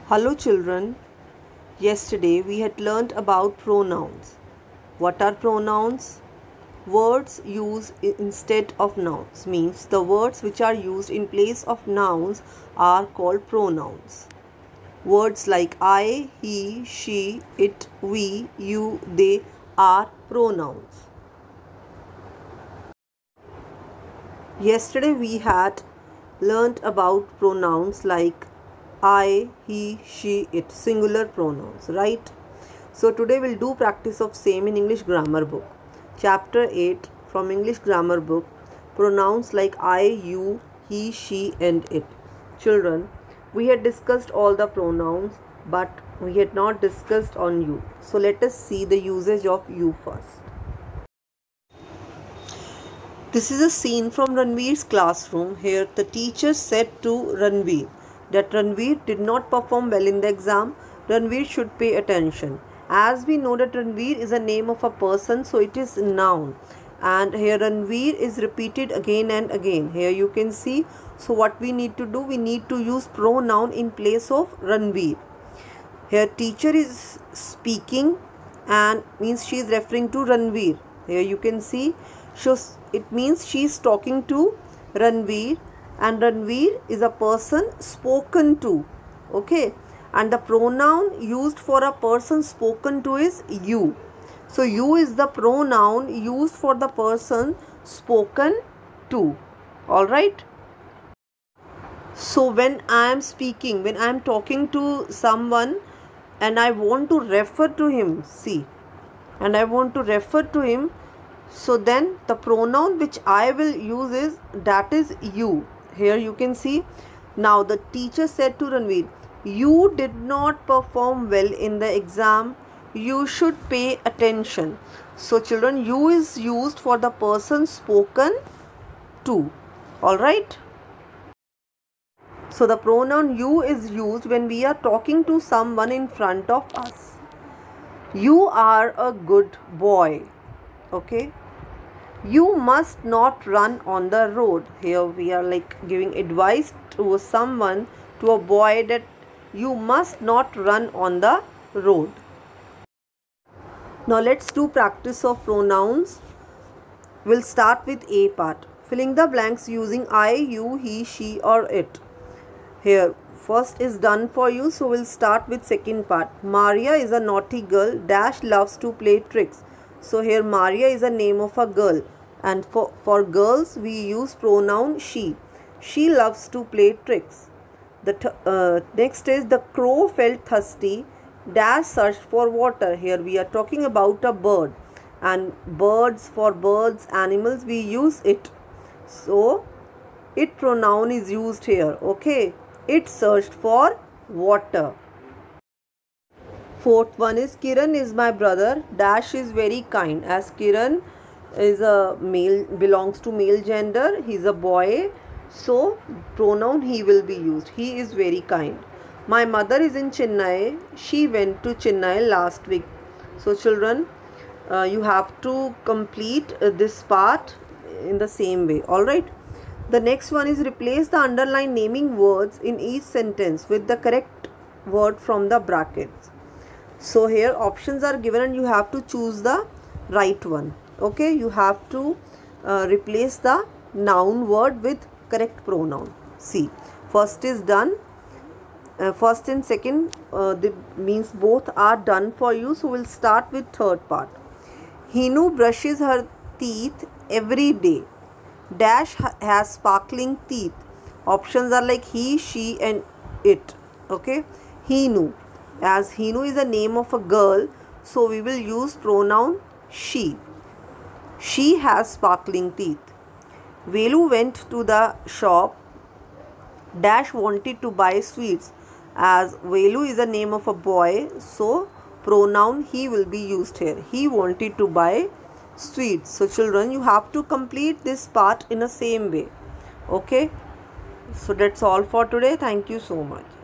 Hello children, yesterday we had learnt about pronouns. What are pronouns? Words used instead of nouns, means the words which are used in place of nouns are called pronouns. Words like I, he, she, it, we, you, they are pronouns. Yesterday we had learnt about pronouns like I, he, she, it, singular pronouns, right? So today we'll do practice of same in English grammar book. Chapter 8 from English grammar book, pronouns like I, you, he, she and it. Children, we had discussed all the pronouns but we had not discussed on you. So let us see the usage of you first. This is a scene from Ranveer's classroom. Here the teacher said to Ranveer that Ranveer did not perform well in the exam. Ranveer should pay attention. As we know that Ranveer is a name of a person, so it is a noun. And here Ranveer is repeated again and again. Here you can see. So what we need to do? We need to use pronoun in place of Ranveer. Here teacher is speaking and means she is referring to Ranveer. Here you can see. So it means she is talking to Ranveer, and Ranveer is a person spoken to. Okay, and the pronoun used for a person spoken to is you. So you is the pronoun used for the person spoken to. Alright. So when I am speaking, when I am talking to someone and I want to refer to him, see, and I want to refer to him, so then the pronoun which I will use is that is you. Here you can see. Now the teacher said to Ranveer, you did not perform well in the exam. You should pay attention. So children, you is used for the person spoken to. Alright. So the pronoun you is used when we are talking to someone in front of us. You are a good boy. Okay, you must not run on the road. Here we are like giving advice to someone, to a boy, that you must not run on the road. Now let's do practice of pronouns. We'll start with A part, filling the blanks using I, you, he, she or it. Here first is done for you, so we'll start with second part. Maria is a naughty girl dash loves to play tricks. So here Maria is a name of a girl, and for girls we use pronoun she. She loves to play tricks. The next is the crow felt thirsty dash searched for water. Here we are talking about a bird, and birds, for birds, animals, we use it. So it pronoun is used here. Okay, it searched for water. Fourth one is Kiran is my brother dash is very kind. As Kiran is a male, belongs to male gender, he is a boy, so pronoun he will be used. He is very kind. My mother is in Chennai. She went to Chennai last week. So children, you have to complete this part in the same way. Alright. The next one is replace the underlined naming words in each sentence with the correct word from the brackets. So here options are given and you have to choose the right one. Okay, you have to replace the noun word with correct pronoun. See, first is done. First and second means both are done for you. So we'll start with third part. Hinu brushes her teeth every day. Dash has sparkling teeth. Options are like he, she and it. Okay, Hinu. As Hinu is a name of a girl, so we will use pronoun she. She has sparkling teeth. Velu went to the shop. Dash wanted to buy sweets. As Velu is a name of a boy, so pronoun he will be used here. He wanted to buy sweets. So children, you have to complete this part in the same way. Okay. So that's all for today. Thank you so much.